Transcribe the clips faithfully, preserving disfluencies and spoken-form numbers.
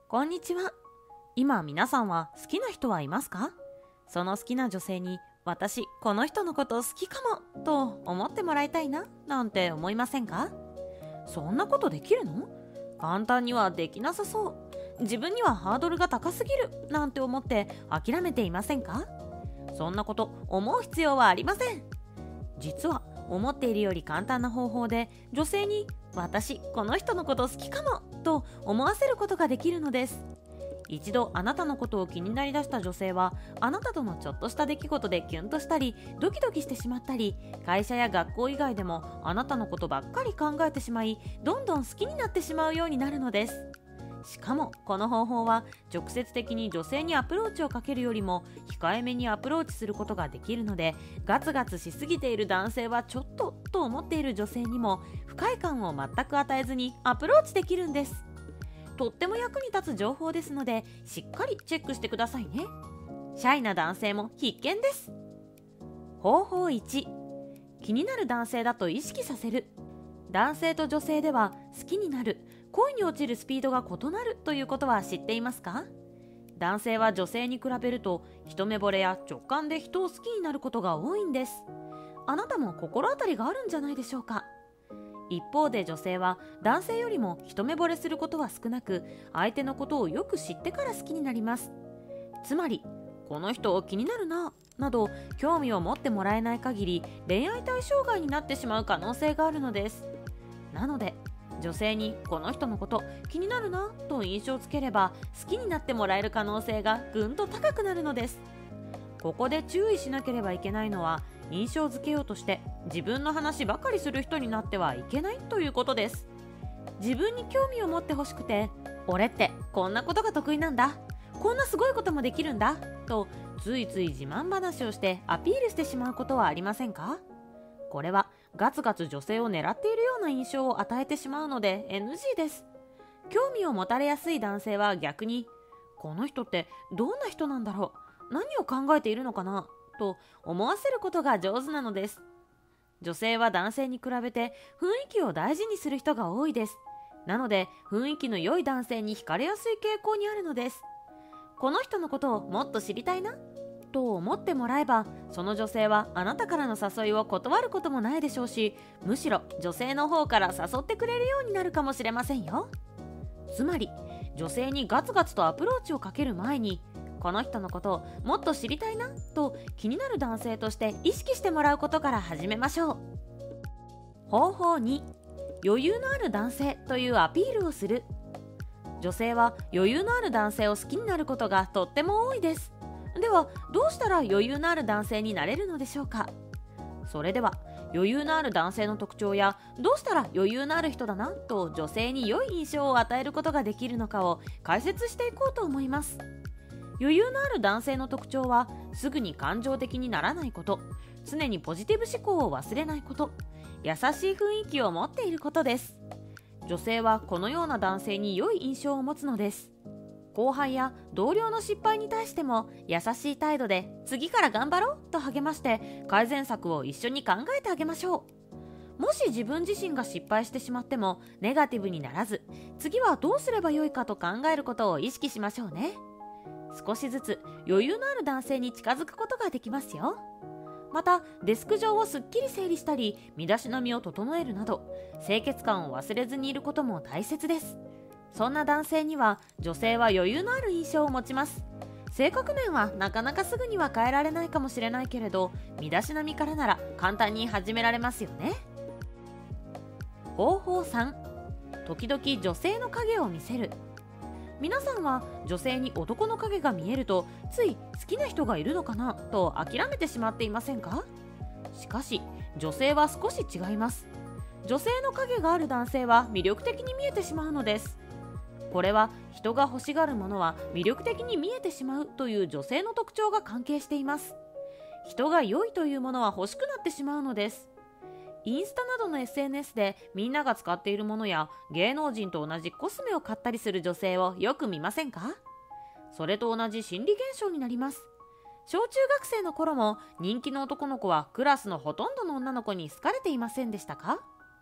こんにちは。今皆さんは好きな人はいますか？その好きな女性に私この人のこと好きかもと思ってもらいたいななんて思いませんか？そんなことできるの？簡単にはできなさそう。自分にはハードルが高すぎるなんて思って諦めていませんか？そんなこと思う必要はありません。実は思っているより簡単な方法で女性に私この人のこと好きかもと思わせることができるのです。一度あなたのことを気になりだした女性はあなたとのちょっとした出来事でキュンとしたりドキドキしてしまったり、会社や学校以外でもあなたのことばっかり考えてしまい、どんどん好きになってしまうようになるのです。しかもこの方法は直接的に女性にアプローチをかけるよりも控えめにアプローチすることができるので、ガツガツしすぎている男性はちょっとと思っている女性にも不快感を全く与えずにアプローチできるんです。とっても役に立つ情報ですのでしっかりチェックしてくださいね。シャイな男性も必見です。方法いち、気になる男性だと意識させる。男性と女性では好きになる、恋に落ちるスピードが異なるということは知っていますか？男性は女性に比べると一目惚れや直感で人を好きになることが多いんです。あなたも心当たりがあるんじゃないでしょうか。一方で女性は男性よりも一目惚れすることは少なく、相手のことをよく知ってから好きになります。つまりこの人気になるななど興味を持ってもらえない限り恋愛対象外になってしまう可能性があるのです。なので女性にこの人のこと気になるなと印象をつければ好きになってもらえる可能性がぐんと高くなるのです。ここで注意しなければいけないのは、印象づけようとして自分の話ばかりする人になってはいけないということです。自分に興味を持ってほしくて、俺ってこんなことが得意なんだ、こんなすごいこともできるんだとついつい自慢話をしてアピールしてしまうことはありませんか？これはガツガツ女性を狙っているような印象を与えてしまうので エヌジー です。興味を持たれやすい男性は逆に、この人ってどんな人なんだろう、何を考えているのかなと思わせることが上手なのです。女性は男性に比べて雰囲気を大事にする人が多いです。なので雰囲気の良い男性に惹かれやすい傾向にあるのです。この人のことをもっと知りたいなと思ってもらえば、その女性はあなたからの誘いを断ることもないでしょうし、むしろ女性の方から誘ってくれるようになるかもしれませんよ。つまり女性にガツガツとアプローチをかける前に、この人のことをもっと知りたいなと気になる男性として意識してもらうことから始めましょう。方法に、余裕のある男性というアピールをする。女性は余裕のある男性を好きになることがとっても多いです。ではどうしたら余裕のある男性になれるのでしょうか。それでは余裕のある男性の特徴や、どうしたら余裕のある人だなと女性に良い印象を与えることができるのかを解説していこうと思います。余裕のある男性の特徴は、すぐに感情的にならないこと、常にポジティブ思考を忘れないこと、優しい雰囲気を持っていることです。女性はこのような男性に良い印象を持つのです。後輩や同僚の失敗に対しても優しい態度で次から頑張ろうと励まして改善策を一緒に考えてあげましょう。もし自分自身が失敗してしまってもネガティブにならず、次はどうすればよいかと考えることを意識しましょうね。少しずつ余裕のある男性に近づくことができますよ。またデスク上をすっきり整理したり身だしなみを整えるなど、清潔感を忘れずにいることも大切です。そんな男性には女性は余裕のある印象を持ちます。性格面はなかなかすぐには変えられないかもしれないけれど、身だしなみからなら簡単に始められますよね。方法さん、時々女性の影を見せる。皆さんは女性に男の影が見えるとつい好きな人がいるのかなと諦めてしまっていませんか？しかし女性は少し違います。女性の影がある男性は魅力的に見えてしまうのです。これは人が欲しがるものは魅力的に見えてしまうという女性の特徴が関係しています。人が良いというものは欲しくなってしまうのです。インスタなどの エスエヌエス でみんなが使っているものや芸能人と同じコスメを買ったりする女性をよく見ませんか？それと同じ心理現象になります。小中学生の頃も人気の男の子はクラスのほとんどの女の子に好かれていませんでしたか？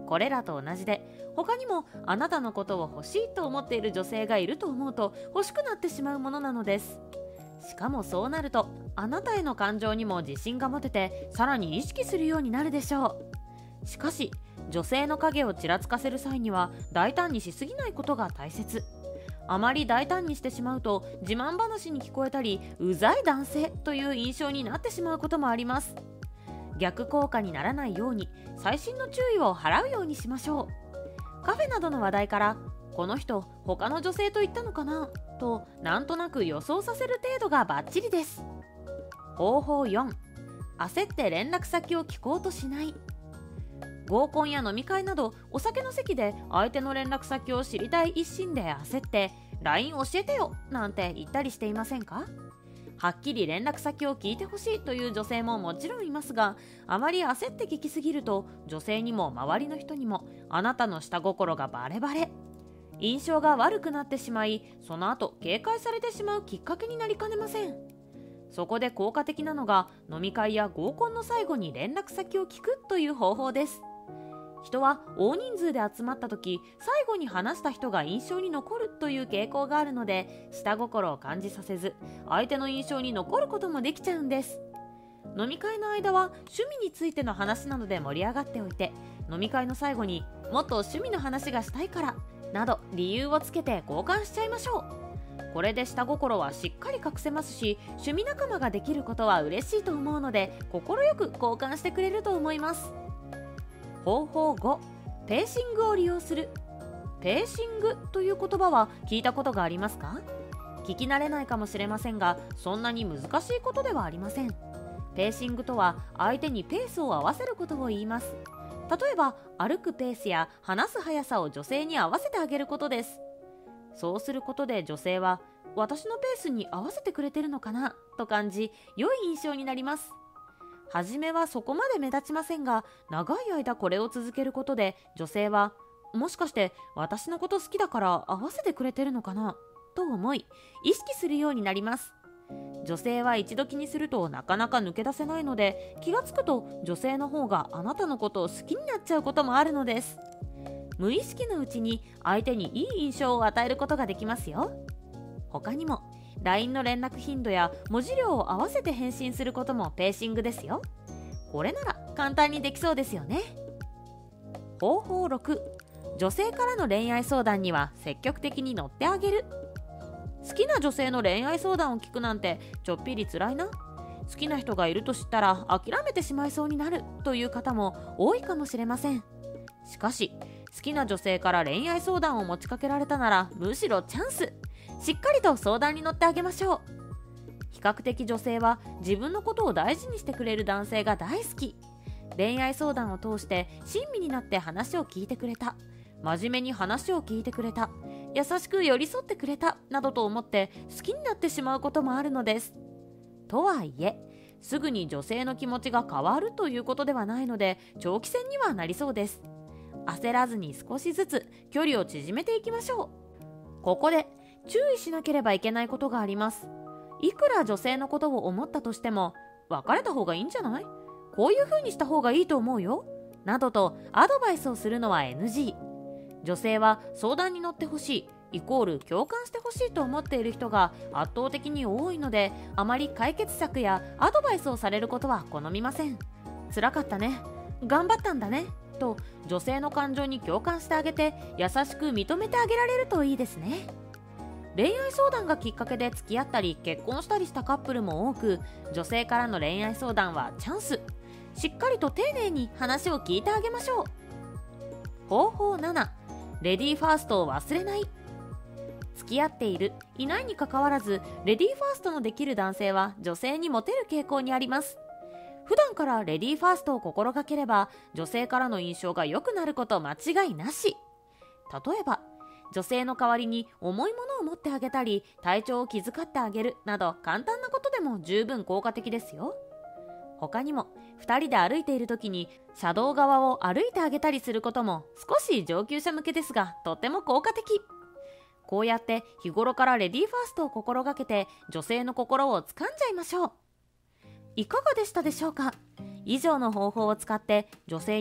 これらと同じで、他にもあなたのことを欲しいと思っている女性がいると思うと欲しくなってしまうものなのです。しかもそうなると、あなたへの感情にも自信が持てて、さらに意識するようになるでしょう。しかし、女性の影をちらつかせる際には大胆にしすぎないことが大切。あまり大胆にしてしまうと自慢話に聞こえたり、うざい男性という印象になってしまうこともあります。逆効果にならないように細心の注意を払うようにしましょう。カフェなどの話題から、この人他の女性と言ったのかなとなんとなく予想させる程度がバッチリです。方法よん、焦って連絡先を聞こうとしない。合コンや飲み会などお酒の席で相手の連絡先を知りたい一心で焦って ライン 教えてよなんて言ったりしていませんか？はっきり連絡先を聞いてほしいという女性ももちろんいますが、あまり焦って聞きすぎると女性にも周りの人にもあなたの下心がバレバレ、印象が悪くなってしまい、その後警戒されてしまうきっかけになりかねません。そこで効果的なのが、飲み会や合コンの最後に連絡先を聞くという方法です。人は大人数で集まった時、最後に話した人が印象に残るという傾向があるので、下心を感じさせず相手の印象に残ることもできちゃうんです。飲み会の間は趣味についての話などで盛り上がっておいて、飲み会の最後にもっと趣味の話がしたいからなど理由をつけて交換しちゃいましょう。これで下心はしっかり隠せますし、趣味仲間ができることは嬉しいと思うので、快く交換してくれると思います。方法ご、ペーシングを利用する。ペーシングという言葉は聞いたことがありますか？聞き慣れないかもしれませんが、そんなに難しいことではありません。ペーシングとは相手にペースを合わせることを言います。例えば歩くペースや話す速さを女性に合わせてあげることです。そうすることで女性は、私のペースに合わせてくれてるのかなと感じ、良い印象になります。はじめはそこまで目立ちませんが、長い間これを続けることで女性は、もしかして私のこと好きだから合わせてくれてるのかなと思い、意識するようになります。女性は一度気にするとなかなか抜け出せないので、気がつくと女性の方があなたのことを好きになっちゃうこともあるのです。無意識のうちに相手にいい印象を与えることができますよ。他にもライン の連絡頻度や文字量を合わせて返信することもペーシングですよ。これなら簡単にできそうですよね。方法ろく、女性からの恋愛相談には積極的に乗ってあげる。好きな女性の恋愛相談を聞くなんてちょっぴり辛いな、好きな人がいると知ったら諦めてしまいそうになるという方も多いかもしれません。しかし好きな女性から恋愛相談を持ちかけられたなら、むしろチャンス。しっかりと相談に乗ってあげましょう。比較的女性は自分のことを大事にしてくれる男性が大好き。恋愛相談を通して親身になって話を聞いてくれた、真面目に話を聞いてくれた、優しく寄り添ってくれたなどと思って好きになってしまうこともあるのです。とはいえ、すぐに女性の気持ちが変わるということではないので、長期戦にはなりそうです。焦らずに少しずつ距離を縮めていきましょう。ここで注意しなければいけないことがあります。いくら女性のことを思ったとしても、別れた方がいいんじゃない？こういう風にした方がいいと思うよなどとアドバイスをするのは エヌジー。 女性は相談に乗ってほしいイコール共感してほしいと思っている人が圧倒的に多いので、あまり解決策やアドバイスをされることは好みません。辛かったね、頑張ったんだねと女性の感情に共感してあげて、優しく認めてあげられるといいですね。恋愛相談がきっかけで付き合ったり結婚したりしたカップルも多く、女性からの恋愛相談はチャンス。しっかりと丁寧に話を聞いてあげましょう。方法なな、レディーファーストを忘れない。付き合っているいないにかかわらず、レディーファーストのできる男性は女性にモテる傾向にあります。普段からレディーファーストを心がければ、女性からの印象が良くなること間違いなし。例えば女性の代わりに重いものを持ってあげたり、体調を気遣ってあげるなど簡単なことでも十分効果的ですよ。他にもふたりで歩いている時に車道側を歩いてあげたりすることも、少し上級者向けですがとっても効果的。こうやって日頃からレディーファーストを心がけて女性の心を掴んじゃいましょう。いかがでしたでしょうか？以上の方法を使って女性に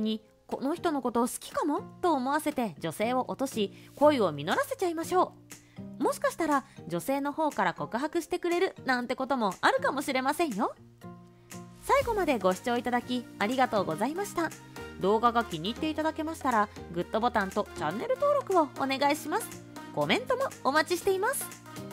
この人のことを好きかもと思わせて女性を落とし、恋を実らせちゃいましょう。もしかしたら女性の方から告白してくれるなんてこともあるかもしれませんよ。最後までご視聴いただきありがとうございました。動画が気に入っていただけましたらグッドボタンとチャンネル登録をお願いします。コメントもお待ちしています。